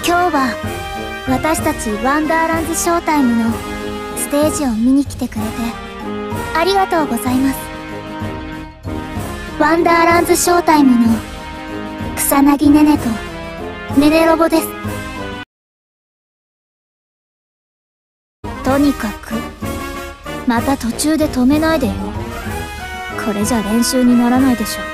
今日は私たちワンダーランズショータイムのステージを見に来てくれてありがとうございます。ワンダーランズショータイムの草薙ねねとねねロボです。とにかくまた途中で止めないでよ。これじゃ練習にならないでしょ。